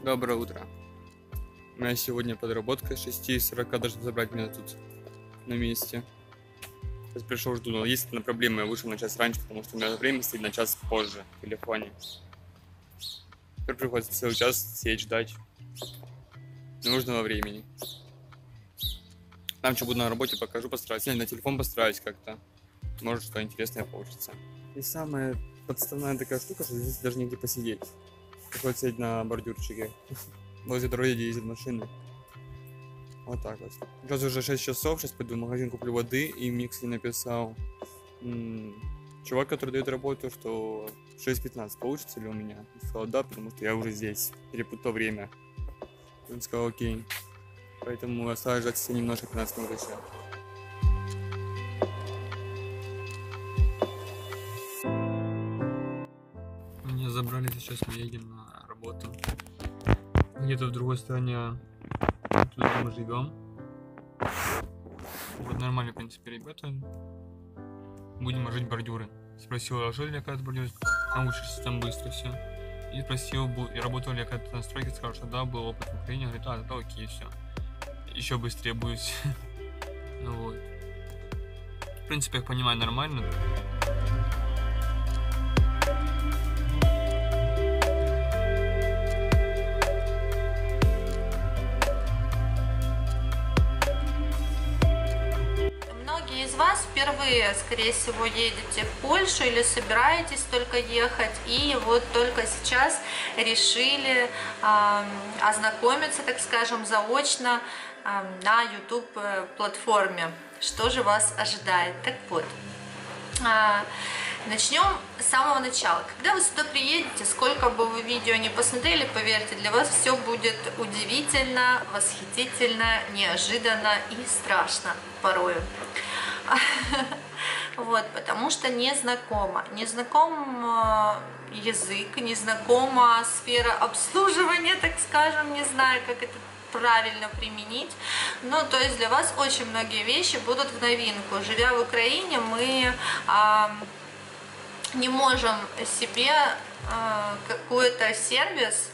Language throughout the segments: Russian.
Доброе утро. У меня сегодня подработка с 6:40 должны забрать меня тут на месте. Сейчас пришел, жду, но есть одна проблема, я вышел на час раньше, потому что у меня время стоит на час позже в телефоне. Теперь приходится целый час сидеть, ждать нужного времени. Там что буду на работе, покажу, постараюсь. Я на телефон постараюсь как-то. Может, что интересное получится. И самая подставная такая штука, что здесь даже негде посидеть. Приходится сидеть на бордюрчике. Возле дороги ездят машины. Вот так вот. Сейчас уже 6 часов, сейчас пойду в магазин, куплю воды. И мне, кстати, написал чувак, который дает работу, что 6:15 получится ли у меня. Я сказал да, потому что я уже здесь. Перепутал время. Он сказал окей. Поэтому осталось ждать немножко 15 минут еще. Меня забрали, сейчас мы едем на работу. Где-то в другой стороне, туда мы живем. Вот нормально, в принципе, ребята. Будем ложить бордюры. Спросил, ложили ли оказывается бордюры, научишься там быстро все. И спросил, работал ли оказывается на стройке, сказал, что да, был опыт в Украине. Говорит, да, окей, все. Еще быстрее будет. Вот. В принципе, я понимаю, нормально. Из вас впервые, скорее всего, едете в Польшу или собираетесь только ехать, и вот только сейчас решили ознакомиться, так скажем, заочно на YouTube платформе. Что же вас ожидает? Так вот, начнем с самого начала. Когда вы сюда приедете, сколько бы вы видео не посмотрели, поверьте, для вас все будет удивительно, восхитительно, неожиданно и страшно порою. Вот, потому что незнакомо. Незнаком язык, незнакома сфера обслуживания, так скажем, не знаю, как это правильно применить. Ну, то есть для вас очень многие вещи будут в новинку. Живя в Украине, мы не можем себе какой-то сервис,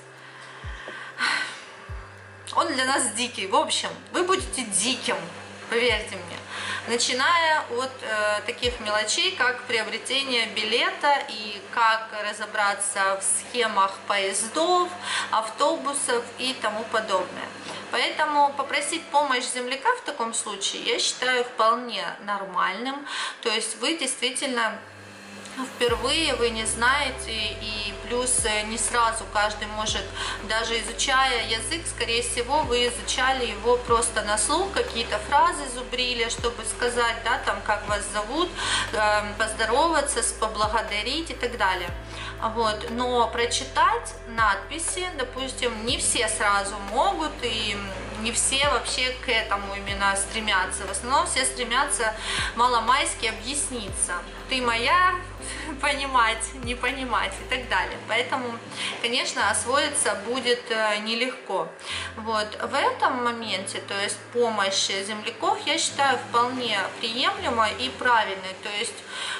он для нас дикий. В общем, вы будете диким, поверьте мне. Начиная от таких мелочей, как приобретение билета и как разобраться в схемах поездов, автобусов и тому подобное. Поэтому попросить помощь земляка в таком случае я считаю вполне нормальным. То есть вы действительно впервые, вы не знаете, и плюс не сразу каждый может, даже изучая язык, скорее всего, вы изучали его просто на слух, какие-то фразы зубрили, чтобы сказать, да, там, как вас зовут, поздороваться, поблагодарить и так далее. Вот. Но прочитать надписи, допустим, не все сразу могут, и не все вообще к этому именно стремятся. В основном все стремятся маломайски объясниться. Ты моя, понимать, не понимать и так далее. Поэтому, конечно, освоиться будет нелегко. Вот. В этом моменте, то есть помощь земляков, я считаю вполне приемлемой и правильной. То есть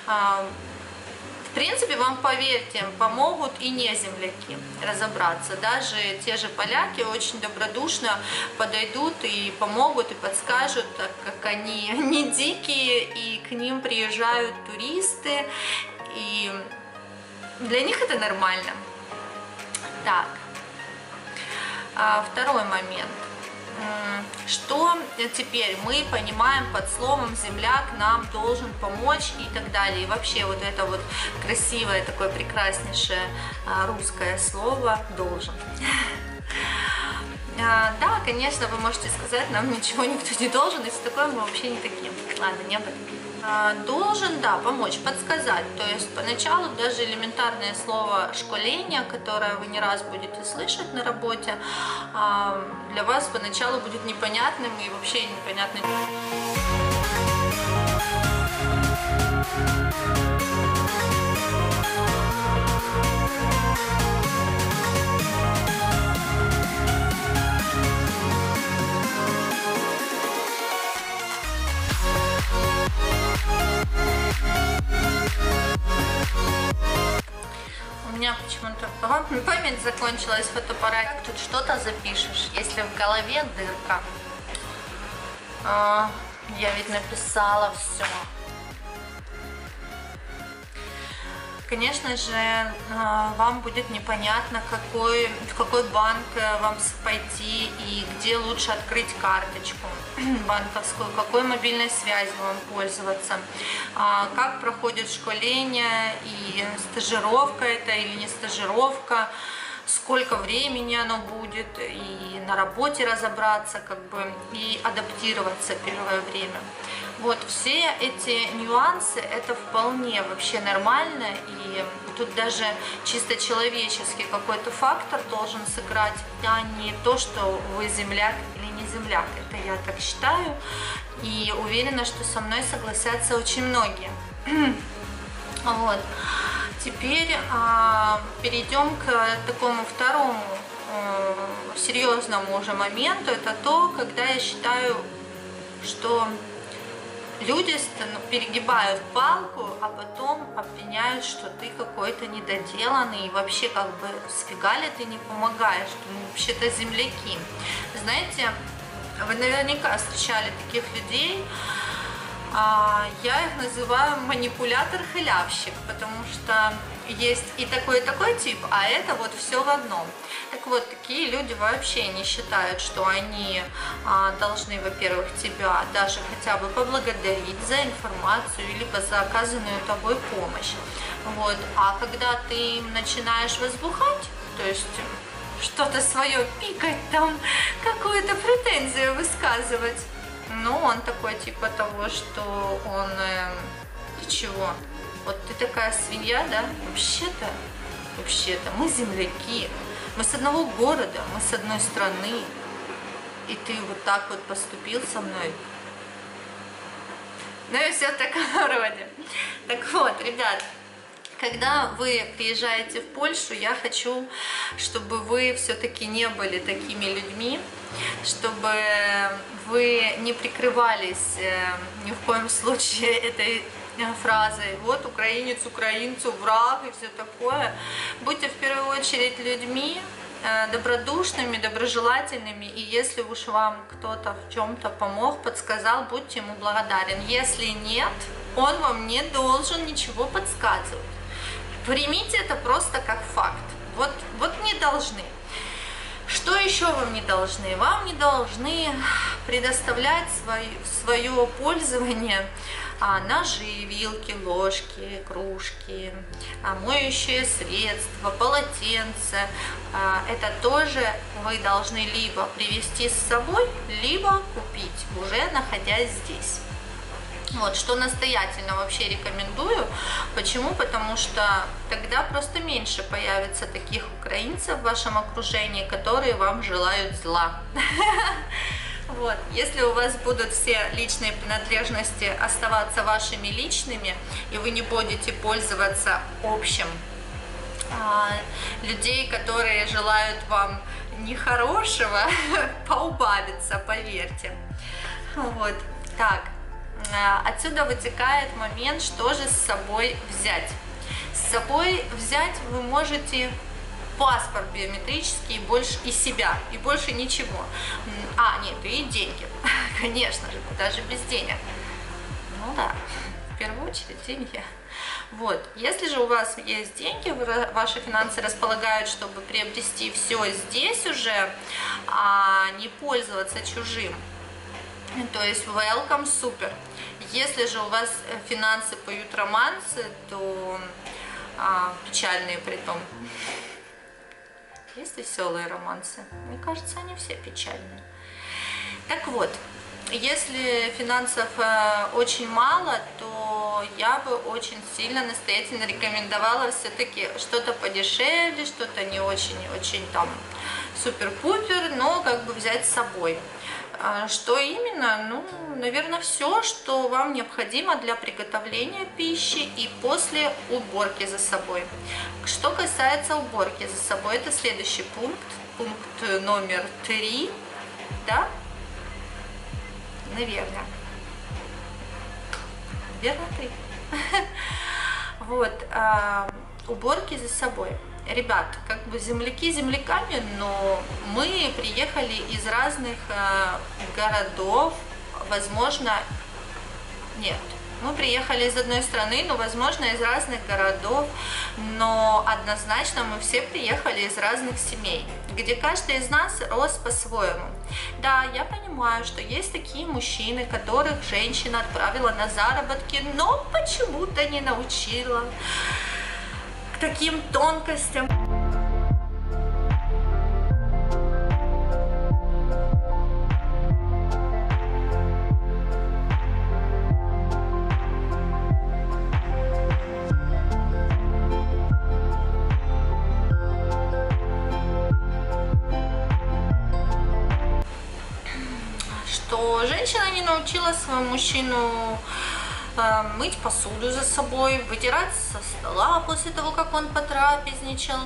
в принципе, вам, поверьте, помогут и не земляки разобраться. Даже те же поляки очень добродушно подойдут и помогут, и подскажут, так как они не дикие, и к ним приезжают туристы, и для них это нормально. Так, второй момент. Что теперь мы понимаем под словом «земляк нам должен помочь» и так далее. И вообще вот это вот красивое, такое прекраснейшее русское слово «должен». Да, конечно, вы можете сказать, нам ничего никто не должен, и все такое, мы вообще не такие. Ладно, не об этом. Должен, да, помочь, подсказать. То есть поначалу даже элементарное слово «школение», которое вы не раз будете слышать на работе, для вас поначалу будет непонятным и вообще непонятным. У меня почему-то вам память закончилась в фотоаппарате. Как тут что-то запишешь, если в голове дырка? Я ведь написала все. Конечно же, вам будет непонятно, в какой банк вам пойти и где лучше открыть карточку банковскую, какой мобильной связью вам пользоваться, как проходит школение и стажировка это или не стажировка, сколько времени оно будет, и на работе разобраться, как бы, и адаптироваться первое время. Вот, все эти нюансы, это вполне вообще нормально, и тут даже чисто человеческий какой-то фактор должен сыграть, а не то, что вы земляк или не земляк. Это я так считаю, и уверена, что со мной согласятся очень многие. Вот. Теперь перейдем к такому второму серьезному уже моменту. Это то, когда я считаю, что люди перегибают палку, а потом обвиняют, что ты какой-то недоделанный, и вообще как бы сфига ли ты не помогаешь, мы вообще-то земляки. Знаете, вы наверняка встречали таких людей. Я их называю манипулятор-халявщик, потому что есть и такой тип, а это вот все в одном. Так вот, такие люди вообще не считают, что они должны, во-первых, тебя даже хотя бы поблагодарить за информацию, либо за оказанную тобой помощь. Вот. А когда ты им начинаешь возбухать, то есть что-то свое пикать, там какую-то претензию высказывать, ну, он такой типа того, что он... Ты чего? Вот ты такая свинья, да? Вообще-то, мы земляки. Мы с одного города, мы с одной страны. И ты вот так вот поступил со мной. Ну и все в таком роде. Так вот, ребят, когда вы приезжаете в Польшу, я хочу, чтобы вы все-таки не были такими людьми, чтобы вы не прикрывались ни в коем случае этой фразой «вот украинец украинцу враг» и все такое. Будьте в первую очередь людьми добродушными, доброжелательными, и если уж вам кто-то в чем-то помог, подсказал, будьте ему благодарен. Если нет, он вам не должен ничего подсказывать. Примите это просто как факт. Вот не должны. Что еще вам не должны? Вам не должны предоставлять свое пользование ножи, вилки, ложки, кружки, моющие средства, полотенца. Это тоже вы должны либо привезти с собой, либо купить, уже находясь здесь. Вот, что настоятельно вообще рекомендую. Почему? Потому что тогда просто меньше появится таких украинцев в вашем окружении, которые вам желают зла. Вот. Если у вас будут все личные принадлежности оставаться вашими личными, и вы не будете пользоваться общим, людей, которые желают вам нехорошего, поубавится, поверьте. Вот. Так. Отсюда вытекает момент, что же с собой взять. С собой взять вы можете паспорт биометрический и себя, и больше ничего. Нет, и деньги, конечно же, даже без денег. Ну да, в первую очередь деньги. Вот, если же у вас есть деньги, ваши финансы располагают, чтобы приобрести все здесь уже, а не пользоваться чужим, то есть welcome, супер. Если же у вас финансы поют романсы, то печальные при том. Есть веселые романсы? Мне кажется, они все печальные. Так вот, если финансов очень мало, то я бы очень сильно настоятельно рекомендовала все-таки что-то подешевле, что-то не очень там супер-пупер, но как бы взять с собой. Что именно? Ну, наверное, все, что вам необходимо для приготовления пищи и после уборки за собой. Что касается уборки за собой, это следующий пункт номер 3, да? Наверное. Верно, 3. Вот, уборки за собой. ребят, как бы земляки земляками, но мы приехали из разных городов, возможно, нет. Мы приехали из одной страны, но, возможно, из разных городов, но однозначно мы все приехали из разных семей, где каждый из нас рос по-своему. Да, я понимаю, что есть такие мужчины, которых женщина отправила на заработки, но почему-то не научила к таким тонкостям. Что женщина не научила своего мужчину мыть посуду за собой, вытирать со стола после того, как он потрапезничал,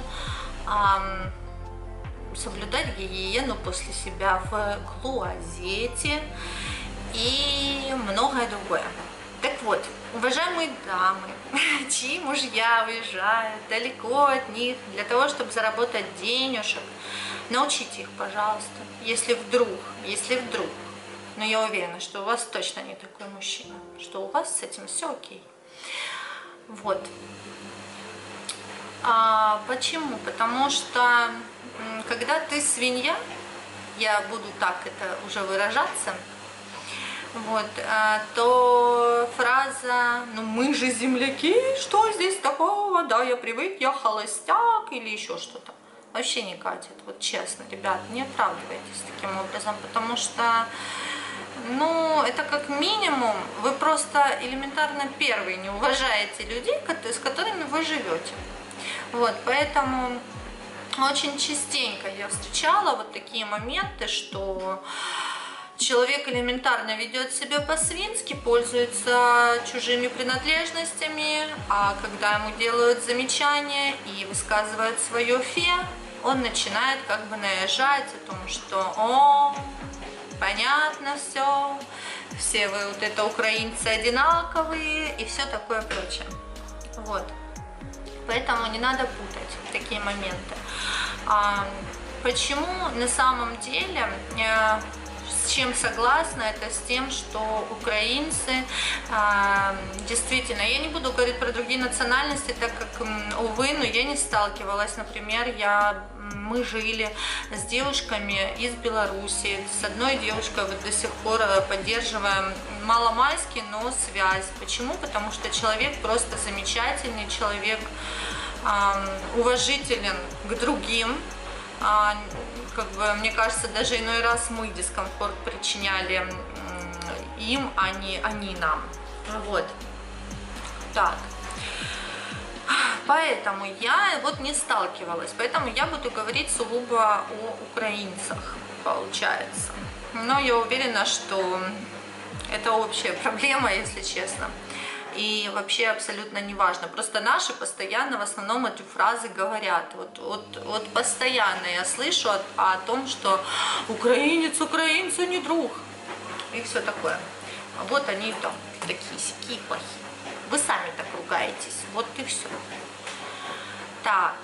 соблюдать гигиену после себя в клозете и многое другое. Так вот, уважаемые дамы, чьи мужья уезжают далеко от них для того, чтобы заработать денежек, научите их, пожалуйста, если вдруг, но я уверена, что у вас точно не такой мужчина, что у вас с этим все окей. Вот. Почему? Потому что, когда ты свинья, я буду так это уже выражаться, вот, то фраза «ну мы же земляки, что здесь такого, да, я привык, я холостяк» или еще что-то, вообще не катит. Вот честно, ребят, не оправдывайтесь таким образом, потому что, ну, это как минимум, вы просто элементарно первые не уважаете людей, с которыми вы живете. Вот, поэтому очень частенько я встречала вот такие моменты, что человек элементарно ведет себя по-свински, пользуется чужими принадлежностями, а когда ему делают замечания и высказывают свое фе, он начинает как бы наезжать о том, что «О, понятно все вы вот это украинцы одинаковые» и все такое прочее. Вот. Поэтому не надо путать такие моменты. Почему на самом деле, с чем согласна, это с тем, что украинцы действительно, я не буду говорить про другие национальности, так как, увы, но я не сталкивалась, например, мы жили с девушками из Беларуси, с одной девушкой вот до сих пор поддерживаем маломальски, но связь. Почему? Потому что человек просто замечательный, человек уважителен к другим. Как бы, мне кажется, даже иной раз мы дискомфорт причиняли им, а не они нам. Вот. Так. Поэтому я вот не сталкивалась, поэтому я буду говорить сугубо о украинцах, получается. Но я уверена, что это общая проблема, если честно. И вообще абсолютно не важно. Просто наши постоянно в основном эти фразы говорят. Вот постоянно я слышу о том, что украинец украинцу не друг. И все такое. А вот они там такие плохие. Вы сами так ругаетесь. Вот и все. Так.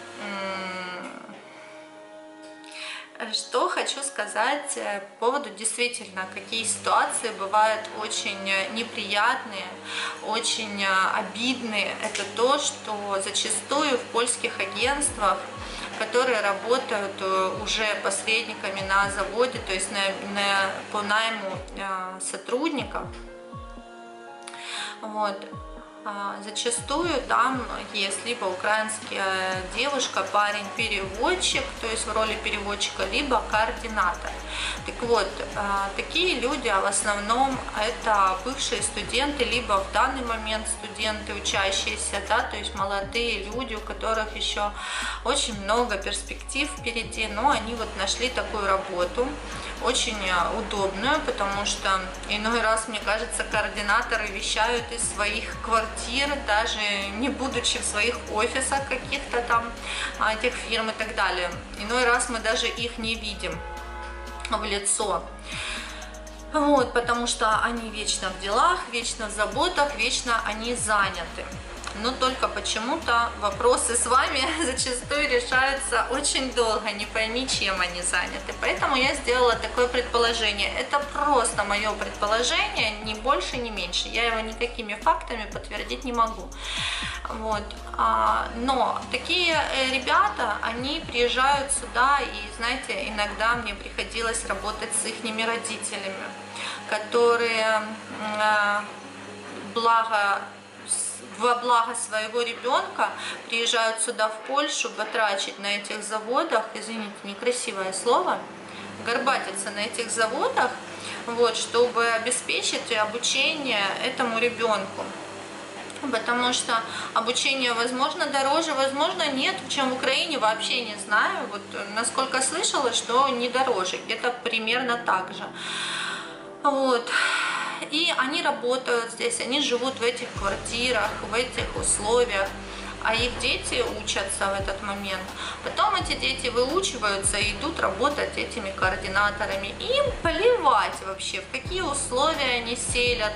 Что хочу сказать по поводу действительно, какие ситуации бывают очень неприятные, очень обидные. Это то, что зачастую в польских агентствах, которые работают уже посредниками на заводе, то есть по найму сотрудников, вот, зачастую там есть либо украинская девушка, парень переводчик, то есть в роли переводчика, либо координатор. Так вот, такие люди в основном это бывшие студенты, либо в данный момент студенты, учащиеся, да, то есть молодые люди, у которых еще очень много перспектив впереди, но они вот нашли такую работу, очень удобную, потому что иной раз, мне кажется, координаторы вещают из своих квартир, даже не будучи в своих офисах каких-то там этих фирм и так далее. Иной раз мы даже их не видим в лицо. Вот, потому что они вечно в делах, вечно в заботах, вечно они заняты. но только почему-то вопросы с вами зачастую решаются очень долго, не пойми, чем они заняты. Поэтому я сделала такое предположение. Это просто мое предположение, ни больше, ни меньше. Я его никакими фактами подтвердить не могу. Вот. Но такие ребята, они приезжают сюда, и, знаете, иногда мне приходилось работать с их родителями, которые во благо своего ребенка приезжают сюда в Польшу батрачить на этих заводах, извините, некрасивое слово, горбатиться на этих заводах, вот, чтобы обеспечить обучение этому ребенку. Потому что обучение, возможно, дороже, возможно, нет, чем в Украине, вообще не знаю. Вот, насколько слышала, что не дороже, где-то примерно так же. Вот. И они работают здесь, они живут в этих квартирах, в этих условиях, а их дети учатся в этот момент. Потом эти дети выучиваются и идут работать этими координаторами. Им плевать вообще, в какие условия они селят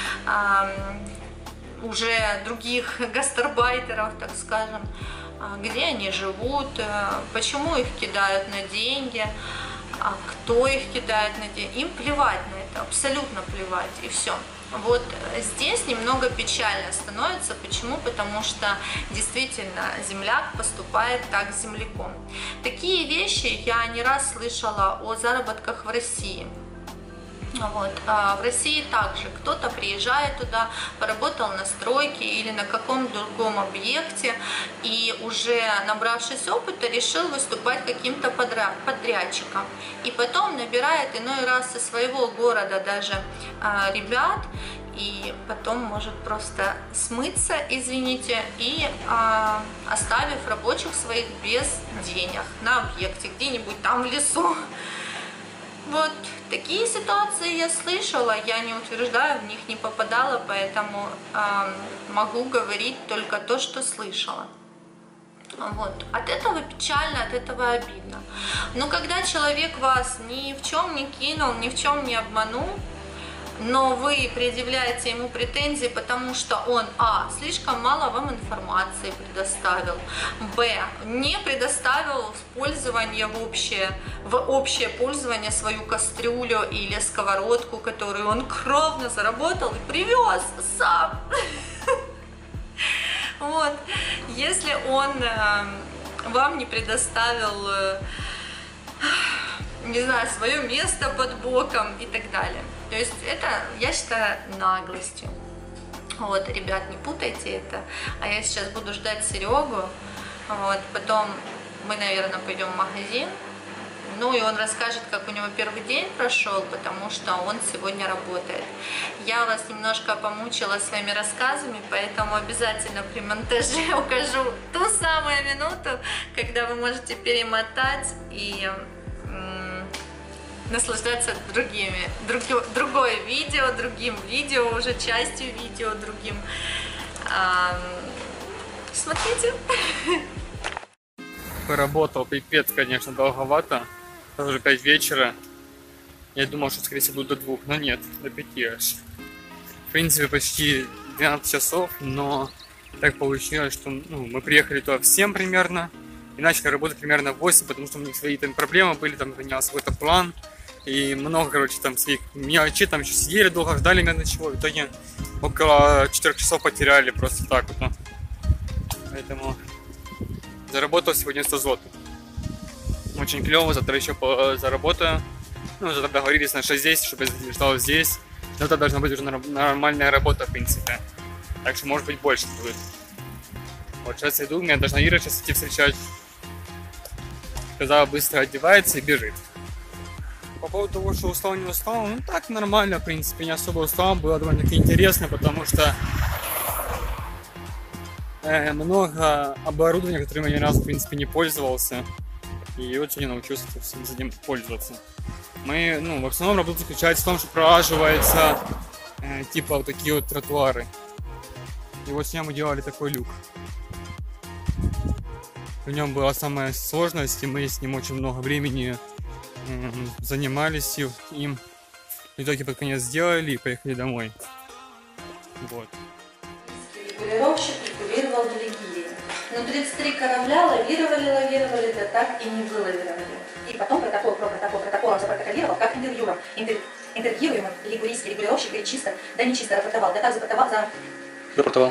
уже других гастарбайтеров, так скажем, где они живут, почему их кидают на деньги, кто их кидает на деньги. Им плевать на это, абсолютно плевать, и все. Вот здесь немного печально становится. Почему? Потому что действительно земляк поступает так с земляком. Такие вещи я не раз слышала о заработках в России. Вот. В России также кто-то приезжает туда, поработал на стройке или на каком-то другом объекте и уже набравшись опыта решил выступать каким-то подрядчиком. И потом набирает иной раз со своего города даже ребят, и потом может просто смыться, извините, и оставив рабочих своих без денег на объекте, где-нибудь там в лесу. Вот такие ситуации я слышала, я не утверждаю, в них не попадала, поэтому могу говорить только то, что слышала. Вот. От этого печально, от этого обидно. Но когда человек вас ни в чем не кинул, ни в чем не обманул, но вы предъявляете ему претензии, потому что он слишком мало вам информации предоставил, не предоставил в пользование в общее пользование свою кастрюлю или сковородку, которую он кровно заработал и привез сам. Вот. Если он вам не предоставил, не знаю, свое место под боком и так далее. То есть это, я считаю, наглостью. Вот, ребят, не путайте это. А я сейчас буду ждать Серегу. Вот, потом мы, наверное, пойдем в магазин. Ну и он расскажет, как у него первый день прошел, потому что он сегодня работает. Я вас немножко помучила своими рассказами, поэтому обязательно при монтаже укажу ту самую минуту, когда вы можете перемотать и наслаждаться другим видео, уже частью видео, другим. Смотрите. Поработал, пипец, конечно, долговато. Уже 5 вечера. Я думал, что, скорее всего, буду до 2, но нет, до 5 аж. В принципе, почти 12 часов, но так получилось, что мы приехали туда в 7 примерно. И начали работать примерно в 8, потому что у них свои там проблемы были, там менялся какой-то план. И много, короче, там своих мелочей, там еще сидели долго, ждали меня чего. В итоге около 4 часов потеряли просто так вот. Поэтому заработал сегодня 100 злотых. Очень клево, завтра еще заработаю. Завтра договорились на 6-10, чтобы я ждал здесь. Но это должна быть уже нормальная работа, в принципе. Так что, может быть, больше будет. Вот сейчас иду, меня должна Ира сейчас идти встречать. Сказала, быстро одевается и бежит. По поводу того, что устал, не устал, так нормально, в принципе, не особо устал, было довольно-таки интересно, потому что много оборудования, которым я ни разу, в принципе, не пользовался, и вот сегодня научился всем этим пользоваться. Мы, в основном работа заключается в том, что пролаживается типа вот такие вот тротуары. И вот сегодня мы делали такой люк. В нем была самая сложность, и мы с ним очень много времени занимались им. В итоге под конец сделали и поехали домой. Вот. Регулировщик регулировал Делигирию. Но 33 корабля лавировали, да так и не вылавировали. И потом протоколом запротоколировал, как интервьюируемый лигурийский регулировщик говорит чисто, да не чисто рапортовал, да так зарапортовал.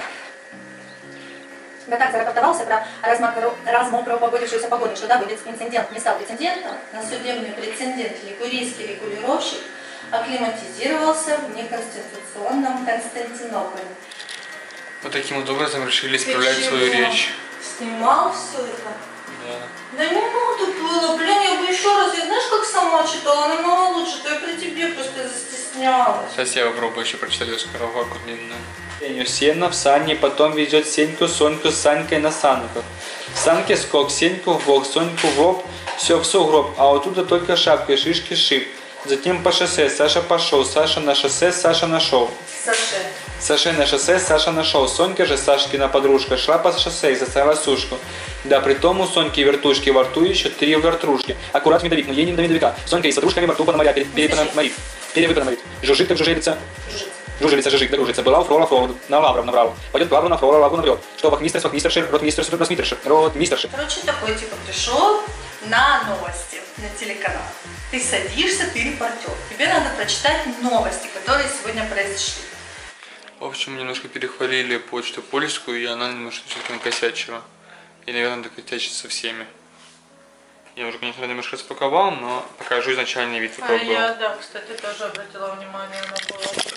Да так зарапортовался про размокрую погодившуюся погоду, что дабы инцидент не стал прецедентом, на судебный прецедент лигурийский регулировщик акклиматизировался в неконституционном Константинополе. Вот таким вот образом решили исправлять свою речь. Снимал все это? Да. Да не надо было, блин, я бы еще раз, я знаешь, как сама читала, намного лучше, то я при тебе просто застеснялась. Сейчас я попробую еще прочитать эту скороварку длинную. Сеню сено в сане, потом везет Сеньку, Соньку с Санькой на санках. В санке скок, Сеньку в бок, Соньку в лоб, все в сугроб, а оттуда только шапка и шишки шип. Затем по шоссе Саша пошел, Саша на шоссе, Саша нашел. Саша на шоссе, Саша нашел. Сонька же, Сашкина подружка, шла по шоссе и застряла сушку. Да, при том у Соньки вертушки во рту еще 3 вертрушки. Аккурат медовик, но ей не до медовика. Сонька и с ватрушками во рту пономаря, перевыпономорит. Жужжит, как жужелица. Жужелица, жужжит, да жужится. Была у Фрола, Фролу, на Лавров набрал. Пойдет к Лавру, на Фрола, Лавру набрет. Что вахмистерши, ротмистерши. Короче, такой типа пришел на новости на телеканал. Ты садишься, ты репортер. Тебе надо прочитать новости, которые сегодня произошли. В общем, немножко перехвалили почту польскую, и она немножко все-таки накосячила. И, наверное, докосячит со всеми. Я уже, конечно, немножко распаковал, но покажу изначальный вид, какой был. Я, да, кстати, тоже обратила внимание на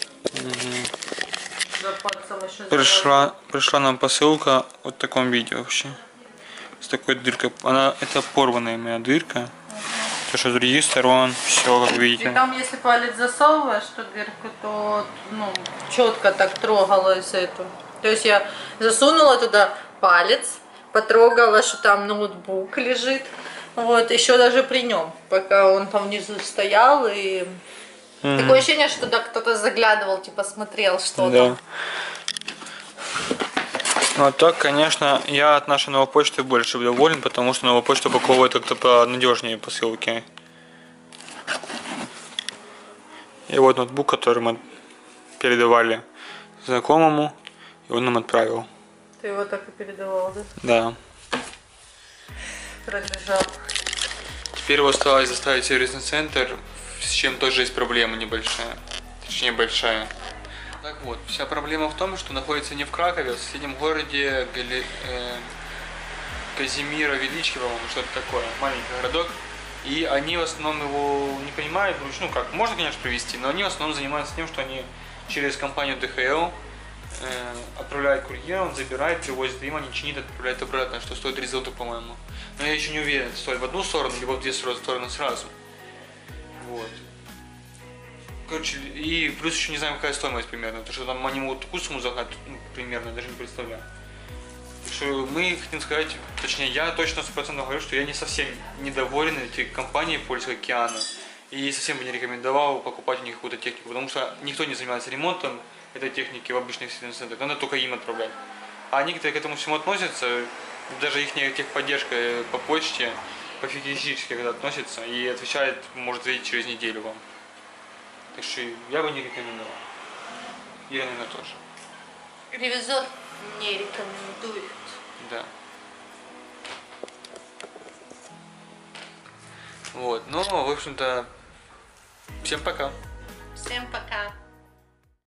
было. Пришла нам посылка вот в таком виде вообще. С такой дыркой. Это порванная моя дырка. То, что с других сторон все, как видите. И там, если палец засовываешь в ту дырку, то четко так трогалось эту. То есть я засунула туда палец, потрогала, что там ноутбук лежит. Вот, еще даже при нем, пока он там внизу стоял, и такое ощущение, что туда кто-то заглядывал, типа смотрел, что там. Ну, так, конечно, я от нашей новой почты больше доволен, потому что новая почта упаковывает как-то понадежнее посылки. И вот ноутбук, который мы передавали знакомому, и он нам отправил. Ты его так и передавал, да? Да. Пробежал. Теперь его осталось доставить в сервисный центр, с чем тоже есть проблема небольшая. Точнее, большая. Так вот, вся проблема в том, что находится не в Кракове, а в соседнем городе Казимира Велички, по-моему, что-то такое, маленький городок. И они в основном его не понимают, ну как, можно, конечно, привезти, но они в основном занимаются тем, что они через компанию DHL отправляют курьера, он забирает, привозит им, они чинят, отправляют обратно, что стоит 3 злотых, по-моему. Но я еще не уверен, стоит в одну сторону, либо в 2 стороны сразу. Вот. Короче, и плюс еще не знаем, какая стоимость примерно, потому что там они могут такую сумму загнать, примерно, даже не представляю. Так что мы хотим сказать, точнее, я точно 100% говорю, что я не совсем недоволен этой компанией Польского океана. И совсем бы не рекомендовал покупать у них какую-то технику, потому что никто не занимается ремонтом этой техники в обычных сервисных центрах, надо только им отправлять. А некоторые к этому всему относятся, даже их техподдержка по почте, по физически когда относится и отвечает, может ответить через неделю вам. Так что я бы не рекомендовал. И, наверное, тоже. Ревизор не рекомендует. Да. Вот, ну, в общем-то, всем пока. Всем пока.